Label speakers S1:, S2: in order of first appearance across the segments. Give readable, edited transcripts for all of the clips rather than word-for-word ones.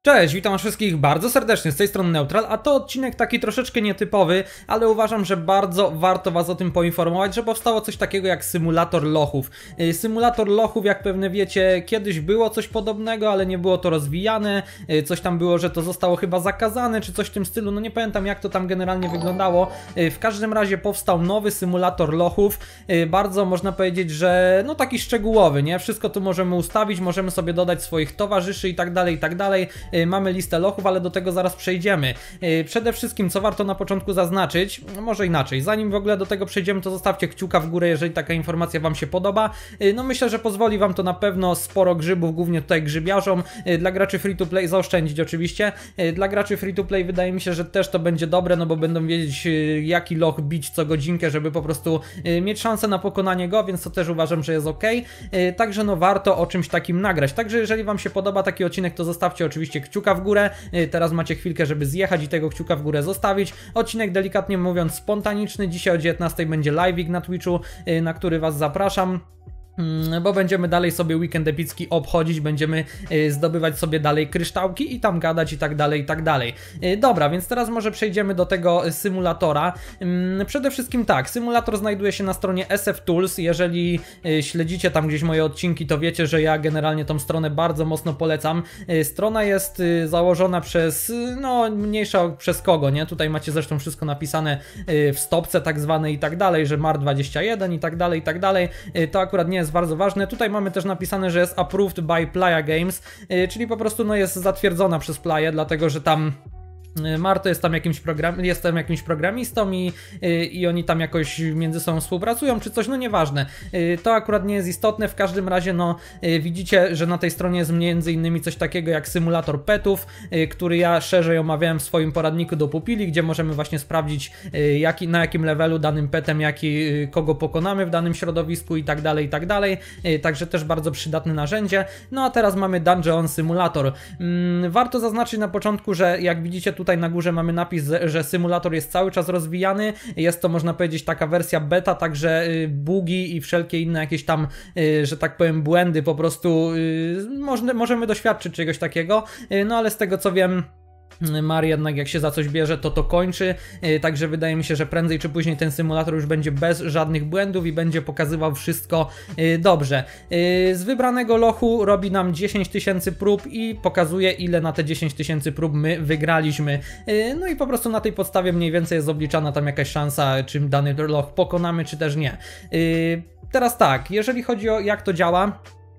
S1: Cześć, witam wszystkich bardzo serdecznie, z tej strony Neutral, a to odcinek taki troszeczkę nietypowy, ale uważam, że bardzo warto was o tym poinformować, że powstało coś takiego jak symulator lochów. Symulator lochów, jak pewnie wiecie, kiedyś było coś podobnego, ale nie było to rozwijane, coś tam było, że to zostało chyba zakazane, czy coś w tym stylu, no nie pamiętam jak to tam generalnie wyglądało. W każdym razie powstał nowy symulator lochów, bardzo można powiedzieć, że no taki szczegółowy, nie? Wszystko tu możemy ustawić, możemy sobie dodać swoich towarzyszy i tak dalej, i tak dalej. Mamy listę lochów, ale do tego zaraz przejdziemy. Przede wszystkim, co warto na początku zaznaczyć, może inaczej, zanim w ogóle do tego przejdziemy, to zostawcie kciuka w górę, jeżeli taka informacja wam się podoba. No myślę, że pozwoli wam to na pewno sporo grzybów, głównie tutaj grzybiarzom. Dla graczy free to play zaoszczędzić oczywiście. Dla graczy free to play wydaje mi się, że też to będzie dobre, no bo będą wiedzieć, jaki loch bić co godzinkę, żeby po prostu mieć szansę na pokonanie go, więc to też uważam, że jest ok. Także no warto o czymś takim nagrać. Także jeżeli wam się podoba taki odcinek, to zostawcie oczywiście kciuka w górę. Teraz macie chwilkę, żeby zjechać i tego kciuka w górę zostawić. Odcinek delikatnie mówiąc spontaniczny. Dzisiaj o 19 będzie live'ik na Twitchu, na który was zapraszam. Bo będziemy dalej sobie weekend epicki obchodzić, będziemy zdobywać sobie dalej kryształki i tam gadać i tak dalej, i tak dalej. Dobra, więc teraz może przejdziemy do tego symulatora. Przede wszystkim tak, symulator znajduje się na stronie SF Tools. Jeżeli śledzicie tam gdzieś moje odcinki, to wiecie, że ja generalnie tą stronę bardzo mocno polecam. Strona jest założona przez, no mniejsza przez kogo, nie? Tutaj macie zresztą wszystko napisane w stopce tak zwanej i tak dalej, że MAR21 i tak dalej, i tak dalej. To akurat nie jest bardzo ważne. Tutaj mamy też napisane, że jest approved by Playa Games, czyli po prostu no jest zatwierdzona przez Playę, dlatego że tam Marto jest tam jakimś programistą i oni tam jakoś między sobą współpracują czy coś, no nieważne. To akurat nie jest istotne, w każdym razie no widzicie, że na tej stronie jest między innymi coś takiego jak symulator petów, który ja szerzej omawiałem w swoim poradniku do pupili, gdzie możemy właśnie sprawdzić na jakim levelu danym petem, kogo pokonamy w danym środowisku i tak dalej, i tak dalej. Także też bardzo przydatne narzędzie. No a teraz mamy Dungeon Simulator. Warto zaznaczyć na początku, że jak widzicie tutaj na górze mamy napis, że symulator jest cały czas rozwijany. Jest to, można powiedzieć, taka wersja beta, także bugi i wszelkie inne jakieś tam, że tak powiem, błędy po prostu możemy doświadczyć czegoś takiego. No ale z tego co wiem, Mar jednak jak się za coś bierze, to kończy, także wydaje mi się, że prędzej czy później ten symulator już będzie bez żadnych błędów i będzie pokazywał wszystko dobrze. Z wybranego lochu robi nam 10 000 prób i pokazuje, ile na te 10 000 prób my wygraliśmy. No i po prostu na tej podstawie mniej więcej jest obliczana tam jakaś szansa, czy dany loch pokonamy, czy też nie. Teraz tak, jeżeli chodzi o jak to działa,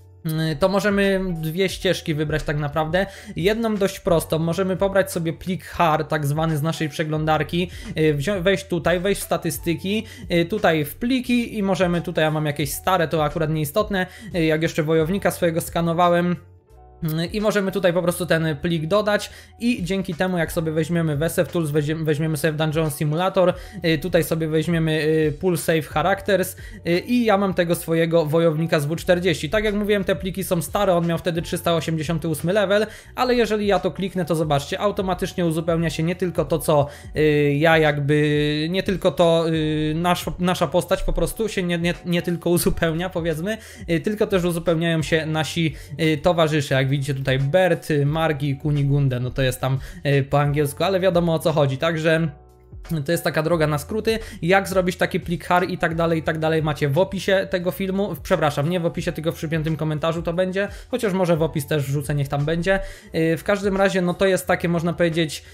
S1: to możemy dwie ścieżki wybrać tak naprawdę. Jedną dość prostą, możemy pobrać sobie plik HAR, tak zwany z naszej przeglądarki, wejść tutaj, wejść w statystyki, tutaj w pliki i możemy, tutaj ja mam jakieś stare, to akurat nieistotne, jak jeszcze wojownika swojego skanowałem. I możemy tutaj po prostu ten plik dodać i dzięki temu jak sobie weźmiemy w SF Tools, weźmiemy sobie w Dungeon Simulator, tutaj sobie weźmiemy Pool Save Characters i ja mam tego swojego wojownika z W40. Tak jak mówiłem, te pliki są stare, on miał wtedy 388 level, ale jeżeli ja to kliknę, to zobaczcie, automatycznie uzupełnia się nie tylko to, co ja jakby, nie tylko to nasza postać po prostu się nie tylko uzupełnia, powiedzmy, tylko też uzupełniają się nasi towarzysze, jak widzicie tutaj Bert, Margi, Kunigunde, no to jest tam po angielsku, ale wiadomo o co chodzi, także to jest taka droga na skróty, jak zrobić taki plik HAR i tak dalej macie w opisie tego filmu, przepraszam, nie w opisie, tylko w przypiętym komentarzu to będzie, chociaż może w opis też wrzucę, niech tam będzie. W każdym razie, no to jest takie, można powiedzieć,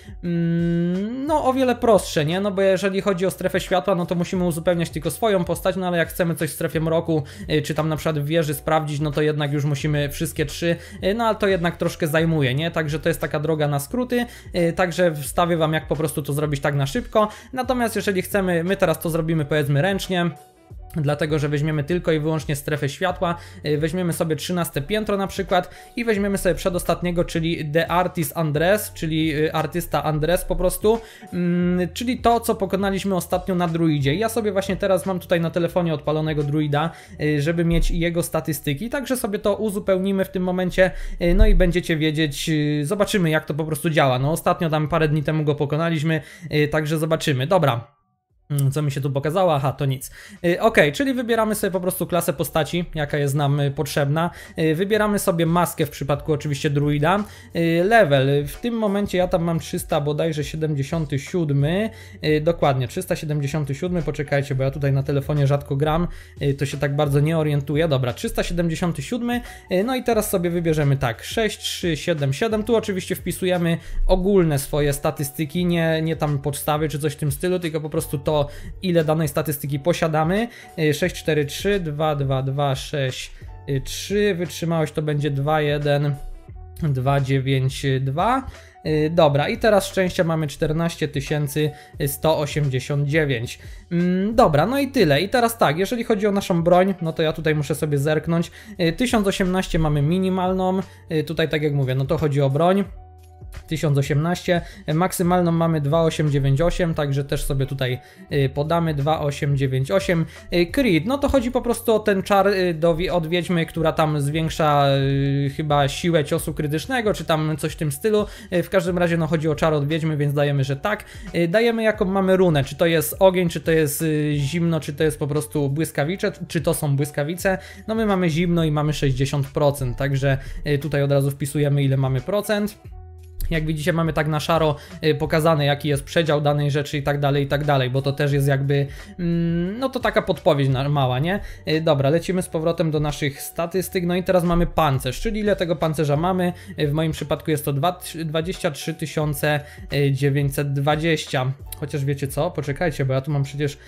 S1: no o wiele prostsze, nie? No bo jeżeli chodzi o strefę światła, no to musimy uzupełniać tylko swoją postać, no ale jak chcemy coś w strefie mroku, czy tam na przykład w wieży sprawdzić, no to jednak już musimy wszystkie trzy, no ale to jednak troszkę zajmuje, nie? Także to jest taka droga na skróty, także wstawię wam jak po prostu to zrobić tak na szybko. Natomiast jeżeli chcemy, my teraz to zrobimy powiedzmy ręcznie, dlatego że weźmiemy tylko i wyłącznie strefę światła, weźmiemy sobie 13 piętro na przykład i weźmiemy sobie przedostatniego, czyli The Artist Andres, czyli artysta Andres po prostu, czyli to, co pokonaliśmy ostatnio na druidzie. Ja sobie właśnie teraz mam tutaj na telefonie odpalonego druida, żeby mieć jego statystyki, także sobie to uzupełnimy w tym momencie, no i będziecie wiedzieć, zobaczymy jak to po prostu działa. No ostatnio tam parę dni temu go pokonaliśmy, także zobaczymy. Dobra. Co mi się tu pokazało? Aha, to nic. Ok, czyli wybieramy sobie po prostu klasę postaci, jaka jest nam potrzebna. Wybieramy sobie maskę w przypadku oczywiście druida. Level, w tym momencie ja tam mam 300 bodajże 77. Dokładnie, 377, poczekajcie, bo ja tutaj na telefonie rzadko gram, to się tak bardzo nie orientuję. Dobra, 377, no i teraz sobie wybierzemy tak, 6, 3, 7, 7. Tu oczywiście wpisujemy ogólne swoje statystyki, nie tam podstawy czy coś w tym stylu, tylko po prostu to, ile danej statystyki posiadamy. 6, 4, 3, 2, 2, 2, 6, 3, wytrzymałość to będzie 2, 1, 2, 9, 2. Dobra, i teraz szczęścia mamy 14 189. Dobra, no i tyle. I teraz tak, jeżeli chodzi o naszą broń, no to ja tutaj muszę sobie zerknąć. 1018 mamy minimalną, tutaj tak jak mówię, no to chodzi o broń. 1018, maksymalną mamy 2898, także też sobie tutaj podamy 2898. Crit, no to chodzi po prostu o ten czar od wiedźmy, która tam zwiększa chyba siłę ciosu krytycznego, czy tam coś w tym stylu. W każdym razie no chodzi o czar od wiedźmy, więc dajemy, że tak. Dajemy jaką mamy runę, czy to jest ogień, czy to jest zimno, czy to jest po prostu błyskawice, czy to są błyskawice. No my mamy zimno i mamy 60%, także tutaj od razu wpisujemy, ile mamy procent. Jak widzicie, mamy tak na szaro pokazane, jaki jest przedział danej rzeczy i tak dalej, bo to też jest jakby, no to taka podpowiedź mała, nie? Dobra, lecimy z powrotem do naszych statystyk, no i teraz mamy pancerz, czyli ile tego pancerza mamy? W moim przypadku jest to 23 920, chociaż wiecie co? Poczekajcie, bo ja tu mam przecież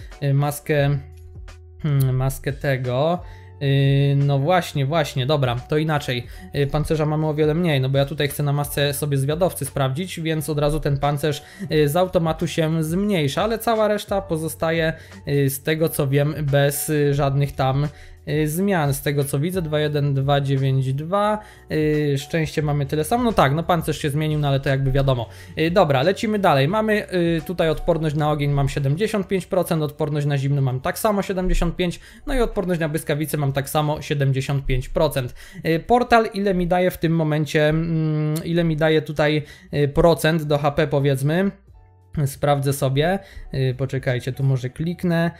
S1: maskę tego... No właśnie, dobra, to inaczej. Pancerza mamy o wiele mniej, no bo ja tutaj chcę na masce sobie zwiadowcy sprawdzić, więc od razu ten pancerz z automatu się zmniejsza, ale cała reszta pozostaje z tego co wiem bez żadnych tam zmian, z tego co widzę. 21292, szczęście mamy tyle samo, no tak, no pancerz się zmienił, no ale to jakby wiadomo. Dobra, lecimy dalej, mamy tutaj odporność na ogień mam 75%, odporność na zimno mam tak samo 75%, no i odporność na błyskawice mam tak samo 75%. Portal ile mi daje w tym momencie, ile mi daje tutaj procent do HP powiedzmy. Sprawdzę sobie, poczekajcie, tu może kliknę.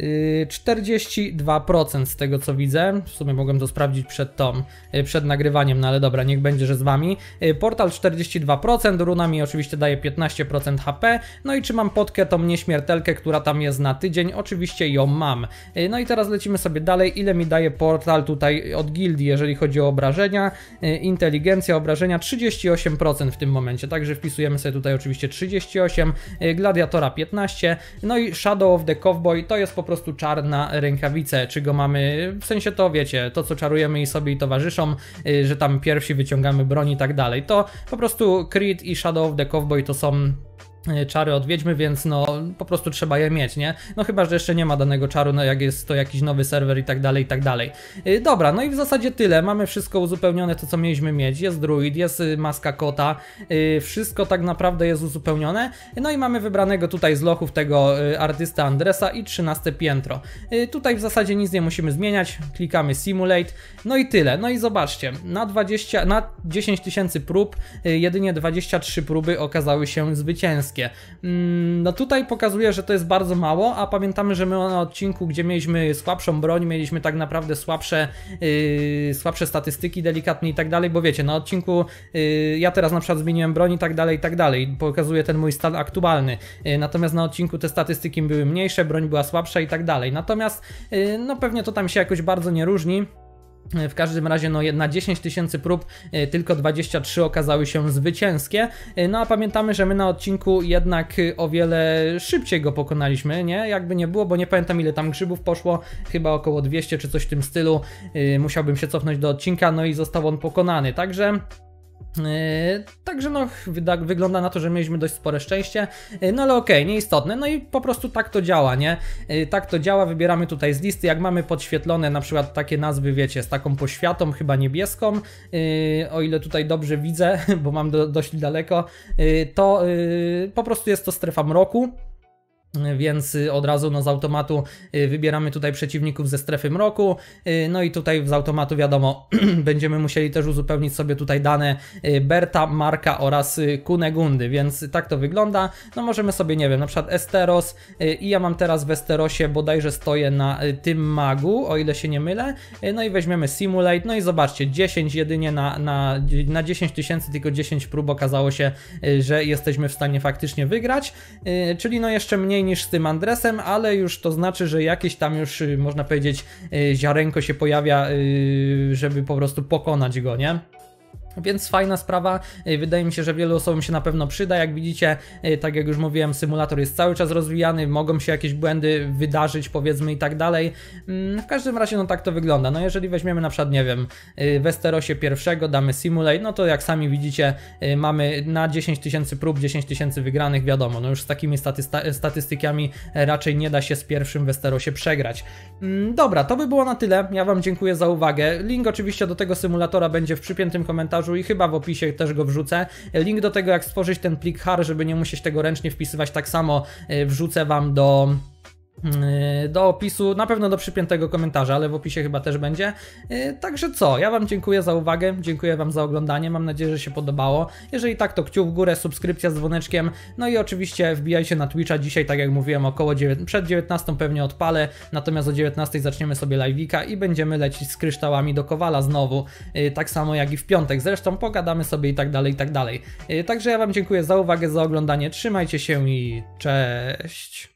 S1: 42% z tego co widzę, w sumie mogłem to sprawdzić przed nagrywaniem, no ale dobra, niech będzie, że z wami. Portal 42%, runa mi oczywiście daje 15% HP, no i czy mam podkę tą nieśmiertelkę, która tam jest na tydzień, oczywiście ją mam. No i teraz lecimy sobie dalej, ile mi daje portal tutaj od gildii, jeżeli chodzi o obrażenia, inteligencja, obrażenia 38% w tym momencie, także wpisujemy sobie tutaj oczywiście 38, gladiatora 15, no i Shadow of the Cowboy to jest po prostu czar na rękawice, czy go mamy, w sensie to wiecie, to co czarujemy i sobie i towarzyszom, że tam pierwsi wyciągamy broń i tak dalej, to po prostu Crit i Shadow of the Cowboy to są czary od wiedźmy, więc no po prostu trzeba je mieć, nie? No chyba, że jeszcze nie ma danego czaru, no jak jest to jakiś nowy serwer i tak dalej, i tak dalej. Dobra, no i w zasadzie tyle, mamy wszystko uzupełnione, to co mieliśmy mieć, jest druid, jest maska kota, wszystko tak naprawdę jest uzupełnione, no i mamy wybranego tutaj z lochów tego artysta Andresa i 13 piętro. Tutaj w zasadzie nic nie musimy zmieniać, klikamy simulate, no i tyle, no i zobaczcie, na 10 000 prób, jedynie 23 próby okazały się zwycięskie. No tutaj pokazuje, że to jest bardzo mało, a pamiętamy, że my na odcinku, gdzie mieliśmy słabszą broń, mieliśmy tak naprawdę słabsze statystyki delikatnie i tak dalej, bo wiecie, na odcinku ja teraz na przykład zmieniłem broń i tak dalej, pokazuje ten mój stan aktualny, natomiast na odcinku te statystyki były mniejsze, broń była słabsza i tak dalej, natomiast no pewnie to tam się jakoś bardzo nie różni. W każdym razie no, na 10 000 prób tylko 23 okazały się zwycięskie, no a pamiętamy, że my na odcinku jednak o wiele szybciej go pokonaliśmy, nie? Jakby nie było, bo nie pamiętam ile tam grzybów poszło, chyba około 200 czy coś w tym stylu, musiałbym się cofnąć do odcinka, no i został on pokonany, także no wygląda na to, że mieliśmy dość spore szczęście, no ale okej, nieistotne, no i po prostu tak to działa, nie? Tak to działa, wybieramy tutaj z listy, jak mamy podświetlone na przykład takie nazwy, wiecie, z taką poświatą, chyba niebieską, o ile tutaj dobrze widzę, bo mam dość daleko, to po prostu jest to strefa mroku. Więc od razu no z automatu wybieramy tutaj przeciwników ze strefy mroku, no i tutaj z automatu wiadomo będziemy musieli też uzupełnić sobie tutaj dane Berta, Marka oraz Kunegundy, więc tak to wygląda. No możemy sobie, nie wiem, na przykład Esteros i ja mam teraz w Esterosie bodajże stoję na tym magu, o ile się nie mylę, no i weźmiemy Simulate, no i zobaczcie, 10 jedynie na 10 tysięcy, tylko 10 prób okazało się, że jesteśmy w stanie faktycznie wygrać, czyli no jeszcze mniej niż z tym Andresem, ale już to znaczy, że jakieś tam już można powiedzieć ziarenko się pojawia, żeby po prostu pokonać go, nie? Więc fajna sprawa, wydaje mi się, że wielu osobom się na pewno przyda. Jak widzicie, tak jak już mówiłem, symulator jest cały czas rozwijany, mogą się jakieś błędy wydarzyć, powiedzmy i tak dalej. W każdym razie no tak to wygląda. No jeżeli weźmiemy na przykład, nie wiem, w Esterosie pierwszego, damy Simulate, no to jak sami widzicie, mamy na 10 tysięcy prób, 10 tysięcy wygranych, wiadomo, no już z takimi statystykami raczej nie da się z pierwszym w Esterosie przegrać. Dobra, to by było na tyle. Ja Wam dziękuję za uwagę. Link oczywiście do tego symulatora będzie w przypiętym komentarzu i chyba w opisie też go wrzucę. Link do tego, jak stworzyć ten plik HAR, żeby nie musieć tego ręcznie wpisywać, tak samo wrzucę Wam do opisu, na pewno do przypiętego komentarza, ale w opisie chyba też będzie. Także co, ja Wam dziękuję za uwagę, dziękuję Wam za oglądanie, mam nadzieję, że się podobało. Jeżeli tak, to kciuk w górę, subskrypcja z dzwoneczkiem, no i oczywiście wbijajcie na Twitcha, dzisiaj tak jak mówiłem przed 19 pewnie odpalę, natomiast o 19 zaczniemy sobie live'ika i będziemy lecieć z kryształami do Kowala znowu, tak samo jak i w piątek, zresztą pogadamy sobie i tak dalej, i tak dalej. Także ja Wam dziękuję za uwagę, za oglądanie, trzymajcie się i cześć!